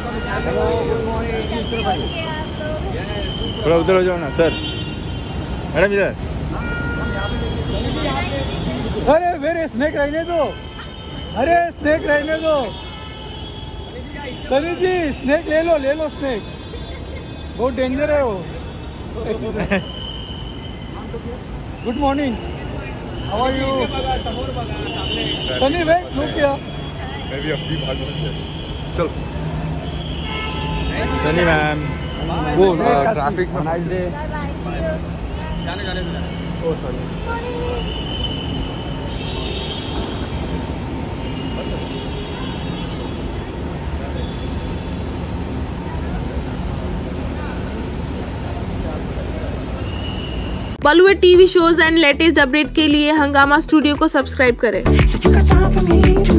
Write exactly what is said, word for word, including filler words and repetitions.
थोड़ा उधर हो जाओ ना सर। मैडम इधर। अरे मेरे स्नेक रहने दो, अरे स्नेक रहने दो सनी जी, स्नेक ले लो, ले लो स्नेक, बहुत डेंजर है वो। Good morning, how are you? Sunny wait, look here. मैं भी अपनी भाग चल। सनी मैम, वो ट्रैफिक में नाइस डे। जाने जाने ओ sorry. Bollywood TV shows and latest update के लिए हंगामा स्टूडियो को सब्सक्राइब करें।